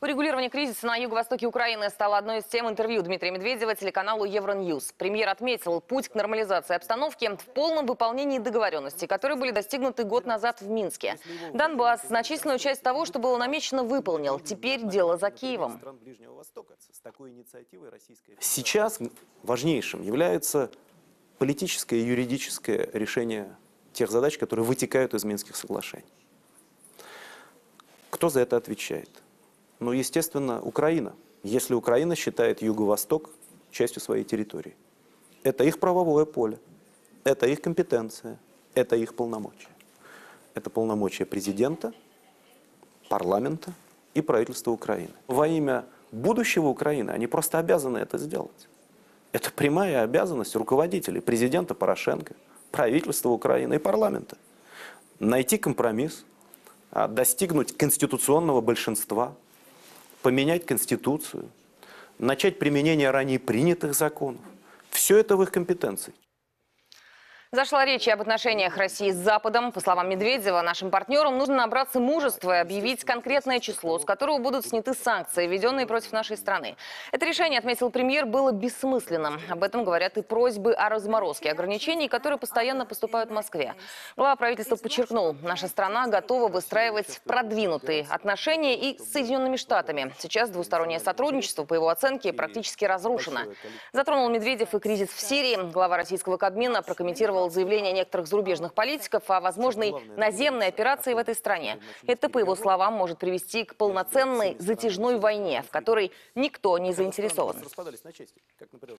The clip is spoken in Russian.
Урегулирование кризиса на юго-востоке Украины стало одной из тем интервью Дмитрия Медведева телеканалу Евроньюз. Премьер отметил, путь к нормализации обстановки в полном выполнении договоренностей, которые были достигнуты год назад в Минске. Донбасс значительную часть того, что было намечено, выполнил. Теперь дело за Киевом. Сейчас важнейшим является политическое и юридическое решение тех задач, которые вытекают из Минских соглашений. Кто за это отвечает? Ну, естественно, Украина. Если Украина считает Юго-Восток частью своей территории. Это их правовое поле, это их компетенция, это их полномочия. Это полномочия президента, парламента и правительства Украины. Во имя будущего Украины они просто обязаны это сделать. Это прямая обязанность руководителей, президента Порошенко, правительства Украины и парламента. Найти компромисс, достигнуть конституционного большинства, поменять Конституцию, начать применение ранее принятых законов. Все это в их компетенции. Зашла речь и об отношениях России с Западом. По словам Медведева, нашим партнерам нужно набраться мужества и объявить конкретное число, с которого будут сняты санкции, введенные против нашей страны. Это решение, отметил премьер, было бессмысленным. Об этом говорят и просьбы о разморозке ограничений, которые постоянно поступают в Москве. Глава правительства подчеркнул, наша страна готова выстраивать продвинутые отношения и с Соединенными Штатами. Сейчас двустороннее сотрудничество, по его оценке, практически разрушено. Затронул Медведев и кризис в Сирии. Глава российского Кабмина прокомментировал заявления некоторых зарубежных политиков о возможной наземной операции в этой стране. Это, по его словам, может привести к полноценной затяжной войне, в которой никто не заинтересован.